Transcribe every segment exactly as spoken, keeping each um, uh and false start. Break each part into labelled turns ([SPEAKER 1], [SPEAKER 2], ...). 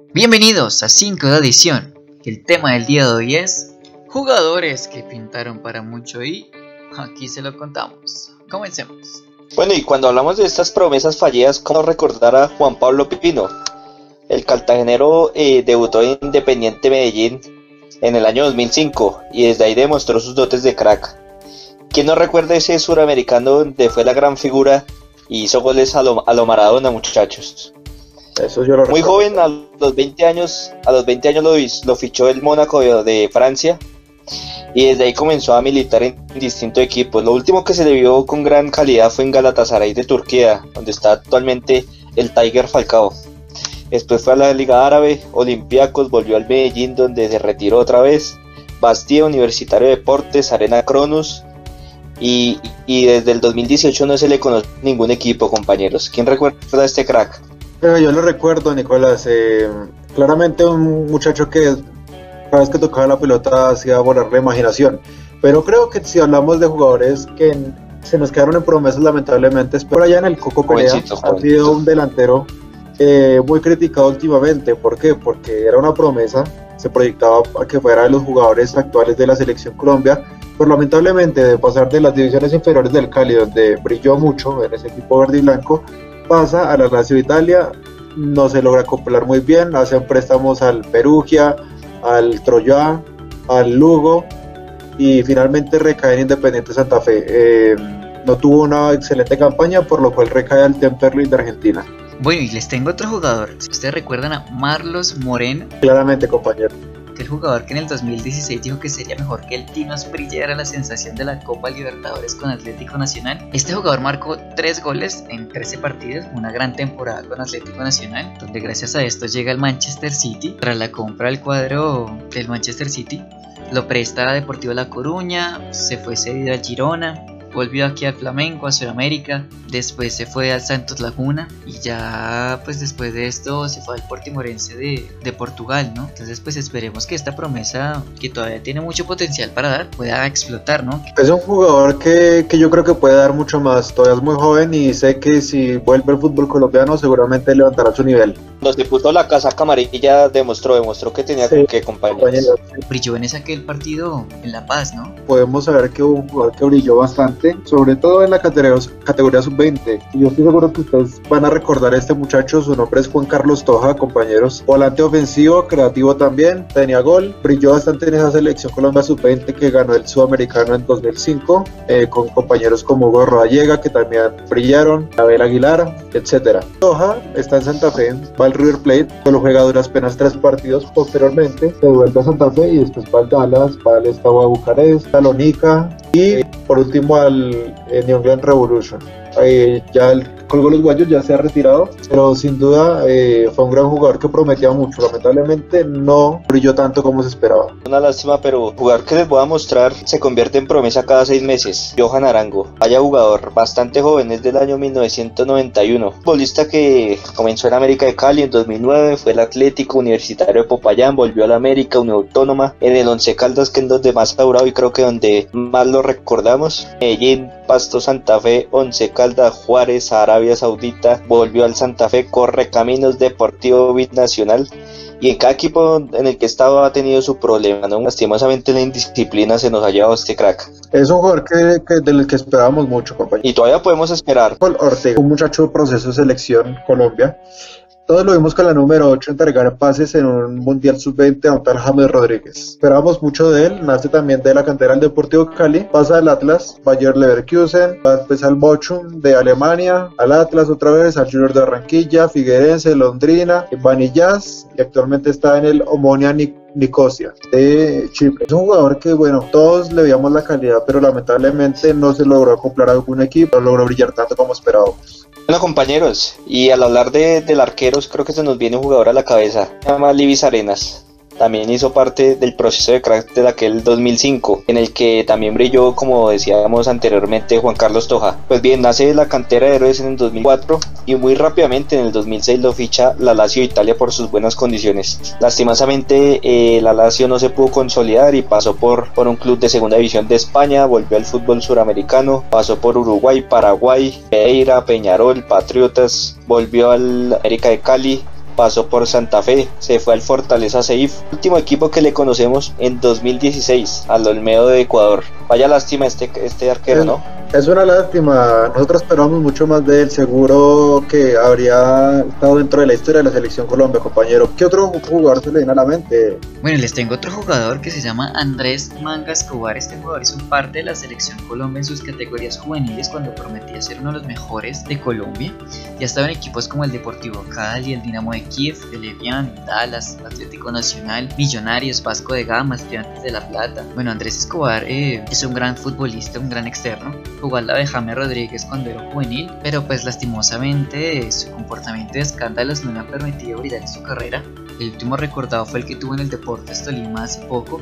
[SPEAKER 1] Bienvenidos a cinco de adición. El tema del día de hoy es jugadores que pintaron para mucho y aquí se lo contamos. Comencemos.
[SPEAKER 2] Bueno, y cuando hablamos de estas promesas fallidas, ¿cómo recordar a Juan Pablo Pipino? El cartagenero eh, debutó en Independiente Medellín en el año dos mil cinco y desde ahí demostró sus dotes de crack. ¿Quién no recuerda ese suramericano donde fue la gran figura y hizo goles a lo, a lo Maradona, muchachos?
[SPEAKER 3] Eso yo lo
[SPEAKER 2] Muy
[SPEAKER 3] recuerdo.
[SPEAKER 2] joven, a los veinte años, a los veinte años lo, lo fichó el Mónaco de, de Francia y desde ahí comenzó a militar en distintos equipos. Lo último que se le vio con gran calidad fue en Galatasaray de Turquía, donde está actualmente el Tiger Falcao. Después fue a la Liga Árabe, Olympiacos, volvió al Medellín donde se retiró otra vez, Bastía, Universitario de Deportes, Arena Cronus y, y desde el dos mil dieciocho no se le conoce ningún equipo, compañeros. ¿Quién recuerda a este crack?
[SPEAKER 3] Pero yo lo recuerdo, Nicolás. Eh, claramente un muchacho que cada vez que tocaba la pelota hacía volar la imaginación. Pero creo que si hablamos de jugadores que en, se nos quedaron en promesas, lamentablemente, es por allá en el Coco Perea.
[SPEAKER 2] Jovencito,
[SPEAKER 3] Ha
[SPEAKER 2] jovencito.
[SPEAKER 3] sido un delantero eh, muy criticado últimamente. ¿Por qué? Porque era una promesa, se proyectaba a que fuera de los jugadores actuales de la selección Colombia. Pero lamentablemente, de pasar de las divisiones inferiores del Cali, donde brilló mucho en ese equipo verde y blanco, pasa a la Lazio de Italia, no se logra acoplar muy bien, hacen préstamos al Perugia, al Troyes, al Lugo y finalmente recae en Independiente Santa Fe. Eh, no tuvo una excelente campaña, por lo cual recae al Temperley de Argentina.
[SPEAKER 1] Bueno, y les tengo otro jugador. Si ustedes recuerdan a Marlos Moreno,
[SPEAKER 3] Claramente, compañero.
[SPEAKER 1] el jugador que en el dos mil dieciséis dijo que sería mejor que el Tino Asprilla era la sensación de la Copa Libertadores con Atlético Nacional. Este jugador marcó tres goles en trece partidos, una gran temporada con Atlético Nacional, donde gracias a esto llega al Manchester City. Tras la compra del cuadro del Manchester City, lo presta a Deportivo La Coruña, se fue cedido al Girona, volvió aquí al Flamengo, a Sudamérica, después se fue al Santos Laguna y ya pues después de esto se fue al Portimonense de, de Portugal, ¿no? Entonces pues esperemos que esta promesa, que todavía tiene mucho potencial para dar, pueda explotar, ¿no?
[SPEAKER 3] Es un jugador que, que yo creo que puede dar mucho más, todavía es muy joven y sé que si vuelve al fútbol colombiano seguramente levantará su nivel.
[SPEAKER 2] Cuando se puso la casaca amarilla demostró, demostró que tenía
[SPEAKER 3] Sí,
[SPEAKER 2] con qué, compañeros.
[SPEAKER 3] compañero.
[SPEAKER 1] Brilló en ese aquel partido en La Paz, ¿no?
[SPEAKER 3] Podemos saber que hubo un jugador que brilló bastante, sobre todo en la categoría, categoría sub veinte. Y yo estoy seguro que ustedes van a recordar a este muchacho, su nombre es Juan Carlos Toja, compañeros. Volante ofensivo, creativo también, tenía gol, brilló bastante en esa selección Colombia sub veinte que ganó el sudamericano en dos mil cinco, eh, con compañeros como Hugo Rodallega, que también brillaron, Abel Aguilar, etcétera. Toja está en Santa Fe, va al River Plate, solo juega duras apenas tres partidos, posteriormente se vuelve a Santa Fe y después va al Dallas, va al Steaua Bucarest, a Lonica y por último al eh, New England Revolution. Eh, ya el colgó los guayos, ya se ha retirado, pero sin duda eh, fue un gran jugador que prometía mucho. Lamentablemente no brilló tanto como se esperaba.
[SPEAKER 2] Una lástima, pero el jugador que les voy a mostrar se convierte en promesa cada seis meses. Johan Arango, vaya jugador, bastante joven, es del año mil novecientos noventa y uno. Futbolista que comenzó en América de Cali en dos mil nueve, fue el Atlético Universitario de Popayán, volvió a la América, Unión Autónoma, en el Once Caldas, que es donde más ha durado y creo que donde más lo recordamos. Medellín, Pasto, Santa Fe, Once Caldas, Juárez, Arabia Saudita, volvió al Santa Fe, Correcaminos, Deportivo Binacional, y en cada equipo en el que estaba ha tenido su problema, ¿no? Lastimosamente la indisciplina se nos ha llevado este crack.
[SPEAKER 3] Es un jugador que, que del que esperábamos mucho, compañero.
[SPEAKER 2] Y todavía podemos esperar.
[SPEAKER 3] Paul Ortega, un muchacho de proceso de selección Colombia. Todos lo vimos con la número ocho entregar pases en un Mundial sub veinte a un tal James Rodríguez. Esperábamos mucho de él, nace también de la cantera del Deportivo Cali, pasa al Atlas, Bayer Leverkusen, va después al Bochum de Alemania, al Atlas otra vez, al Junior de Barranquilla, Figueirense, Londrina, Vanillas y actualmente está en el Omonia Nicosia de Chipre. Es un jugador que, bueno, todos le veíamos la calidad, pero lamentablemente no se logró acoplar a algún equipo, no logró brillar tanto como esperábamos.
[SPEAKER 2] Bueno, compañeros, y al hablar de, del arqueros, creo que se nos viene un jugador a la cabeza, se llama Livis Arenas. También hizo parte del proceso de crack de aquel dos mil cinco, en el que también brilló, como decíamos anteriormente, Juan Carlos Toja. Pues bien, nace de la cantera de Héroes en el dos mil cuatro y muy rápidamente en el dos mil seis lo ficha la Lazio de Italia por sus buenas condiciones. Lastimosamente eh, la Lazio no se pudo consolidar y pasó por, por un club de segunda división de España, volvió al fútbol suramericano, pasó por Uruguay, Paraguay, Pereira, Peñarol, Patriotas, volvió al América de Cali pasó por Santa Fe, se fue al Fortaleza Seif, último equipo que le conocemos en dos mil dieciséis, al Olmedo de Ecuador. Vaya lástima este, este arquero, ¿no?
[SPEAKER 3] Es una lástima, nosotros esperamos mucho más de él, seguro que habría estado dentro de la historia de la selección Colombia, compañero. ¿Qué otro jugador se le viene a la mente?
[SPEAKER 1] Bueno, les tengo otro jugador que se llama Andrés Manga Escobar. Este jugador hizo parte de la selección Colombia en sus categorías juveniles cuando prometía ser uno de los mejores de Colombia. Ya estaba en equipos como el Deportivo Cali, el Dinamo de Kiev, el Evian, Dallas, Atlético Nacional, Millonarios, Vasco de Gama, Estudiantes de La Plata. Bueno, Andrés Escobar eh, es un gran futbolista, un gran externo. Jugó al lado de James Rodríguez cuando era juvenil, pero pues lastimosamente su comportamiento de escándalos no le ha permitido brillar en su carrera. El último recordado fue el que tuvo en el Deportes Tolima hace poco,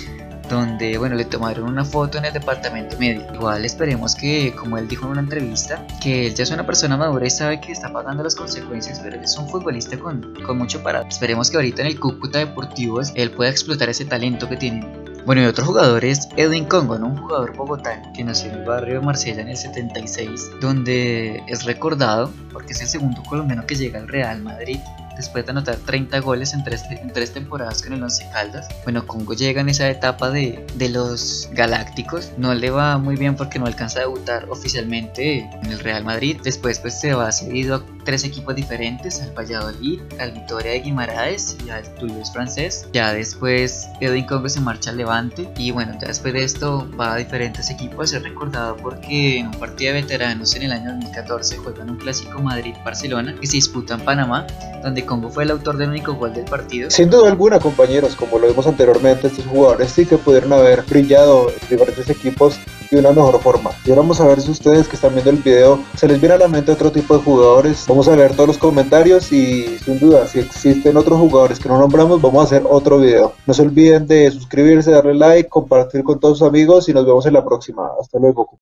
[SPEAKER 1] donde bueno, le tomaron una foto en el departamento médico. Igual esperemos que, como él dijo en una entrevista, que él ya es una persona madura y sabe que está pagando las consecuencias, pero él es un futbolista con, con mucho parado. Esperemos que ahorita en el Cúcuta Deportivos él pueda explotar ese talento que tiene. Bueno, y otro jugador es Edwin Congo, ¿no? Un jugador bogotano que nació en el barrio de Marsella en el setenta y seis, donde es recordado porque es el segundo colombiano que llega al Real Madrid después de anotar treinta goles en tres, en tres temporadas con el Once Caldas. Bueno, Congo llega en esa etapa de, de los Galácticos, no le va muy bien porque no alcanza a debutar oficialmente en el Real Madrid. Después pues se va cedido a tres equipos diferentes, al Valladolid, al Vitoria de Guimaraes y al Toulouse francés. Ya después Edwin Congo se marcha al Levante y bueno, ya después de esto va a diferentes equipos. Es recordado porque en un partido de veteranos en el año dos mil catorce juegan un clásico Madrid-Barcelona que se disputa en Panamá, donde Congo fue el autor del único gol del partido.
[SPEAKER 3] Sin duda alguna, compañeros, como lo vimos anteriormente, estos jugadores sí que pudieron haber brillado en diferentes equipos de una mejor forma. Y ahora vamos a ver si ustedes que están viendo el video se les viene a la mente otro tipo de jugadores. Vamos a leer todos los comentarios y sin duda, si existen otros jugadores que no nombramos, vamos a hacer otro video. No se olviden de suscribirse, darle like, compartir con todos sus amigos y nos vemos en la próxima. Hasta luego.